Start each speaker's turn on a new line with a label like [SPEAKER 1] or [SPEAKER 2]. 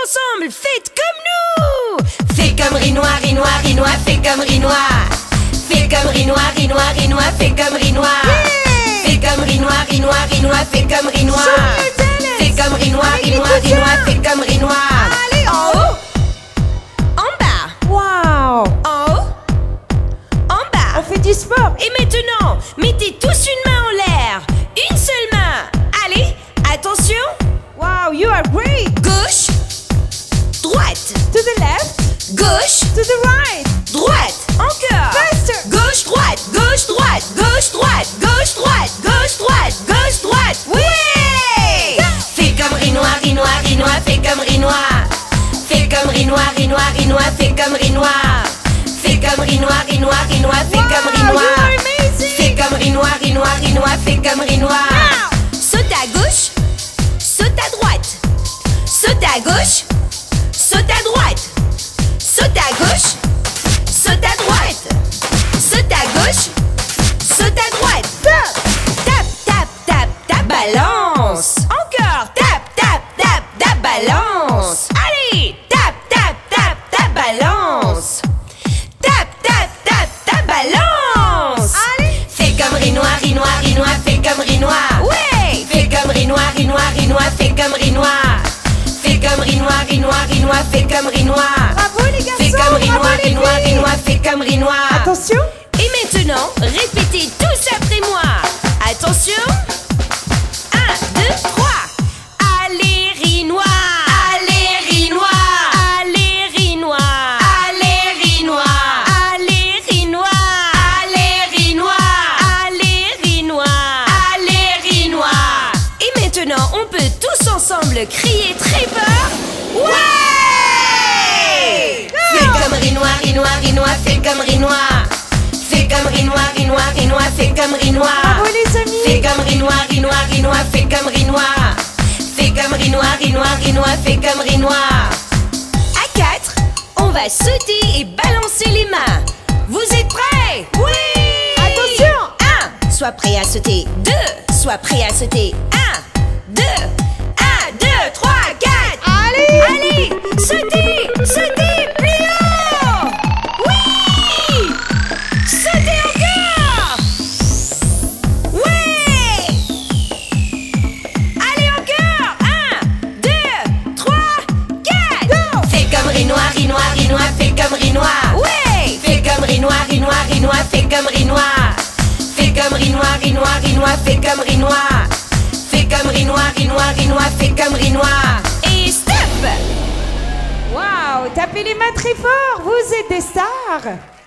[SPEAKER 1] ensemble, faites comme nous. Fais comme Ghinwa, Ghinwa, Ghinwa, fais comme Ghinwa. Fais comme Ghinwa, Ghinwa, Ghinwa, fais comme Ghinwa. Fais comme Ghinwa, Ghinwa, Ghinwa, fais comme Ghinwa. Fais comme Ghinwa, Ghinwa, Ghinwa, fais comme Ghinwa.
[SPEAKER 2] Allez,
[SPEAKER 1] En haut, en bas,
[SPEAKER 2] Wow.
[SPEAKER 1] en haut, en bas.
[SPEAKER 2] On fait du sport.
[SPEAKER 1] Et maintenant, mettez tous une main en l'air. Une seule main. Allez, attention.
[SPEAKER 2] Wow, you are great.
[SPEAKER 1] Gauche, droite,
[SPEAKER 2] To the left,
[SPEAKER 1] gauche,
[SPEAKER 2] to the right.
[SPEAKER 1] droite. Encore.
[SPEAKER 2] Faster.
[SPEAKER 1] Gauche, droite, gauche, droite, gauche, droite, gauche, droite, gauche, droite, gauche, droite. Oui. Fais comme Ghinwa, Ghinwa, Ghinwa, fais comme Ghinwa. Fais comme Ghinwa, Ghinwa, Ghinwa, fais comme Ghinwa. Fais comme Ghinwa, Ghinwa, Ghinwa, fais comme
[SPEAKER 2] Wow,
[SPEAKER 1] Ghinwa.
[SPEAKER 2] you are amazing.
[SPEAKER 1] Fais comme Ghinwa, Ghinwa, Ghinwa, fais comme Ghinwa.
[SPEAKER 2] Now.
[SPEAKER 1] Saute à gauche, saute à droite. Saute à gauche, saute à droite. Saute à gauche, saute à droite. Saute à gauche, saute à droite. Tape, tape, tape, tape, balance. Encore, tape, tape, tape, tape, balance. Allez, tape, tape, tape, tape, balance. Tape, tape, tape, tape, balance.
[SPEAKER 2] Allez.
[SPEAKER 1] Fais comme Ghinwa, Ghinwa, Ghinwa, fais comme Ghinwa. Ouais. Fais comme Ghinwa, Ghinwa, Ghinwa, fais comme Ghinwa. Fais comme Ghinwa, Ghinwa, Ghinwa, fais comme Ghinwa.
[SPEAKER 2] Bravo les garçons.
[SPEAKER 1] Fais comme Ghinwa,
[SPEAKER 2] bravo les
[SPEAKER 1] Ghinwa,
[SPEAKER 2] filles.
[SPEAKER 1] Ghinwa, fais comme Ghinwa.
[SPEAKER 2] Attention.
[SPEAKER 1] Et maintenant, répétez tous après moi. Attention. 1, 2, 3. Allez, Ghinwa. Allez, Ghinwa. Allez, Ghinwa. Allez, Ghinwa. Allez, Ghinwa. Allez, Ghinwa. Allez, Ghinwa. Allez, Ghinwa. Et maintenant, on peut tous ensemble crier très fort. Ouais! Fais comme Ghinwa, Ghinwa, Ghinwa, fais comme Ghinwa. Fais comme Ghinwa, Ghinwa, Ghinwa, fais comme Ghinwa.
[SPEAKER 2] Bravo les amis.
[SPEAKER 1] Fais comme Ghinwa, Ghinwa, Ghinwa, fais comme Ghinwa. Fais comme Ghinwa, Ghinwa, Ghinwa, fais comme Ghinwa. À 4, on va sauter et balancer les mains. Vous êtes prêts? Oui!
[SPEAKER 2] Attention.
[SPEAKER 1] 1, sois prêt à sauter. 2, sois prêt à sauter. 1, 2, 1, 2, 3, 4.
[SPEAKER 2] Allez.
[SPEAKER 1] Allez, sautez, sautez, plus haut. Oui. Sautez encore. Ouais. Allez encore. 1, 2, 3, 4. Fais comme Ghinwa, Ghinwa, Ghinwa, fais comme Ghinwa. Ouais. Fais comme Ghinwa, Ghinwa, Ghinwa, fais comme Ghinwa. Fais comme Ghinwa, Ghinwa, Ghinwa, fais comme Ghinwa. Fais comme Ghinwa, Ghinwa, Ghinwa, fais comme Ghinwa. Et stop.
[SPEAKER 2] Wow, tapez les mains très fort. Vous êtes des stars.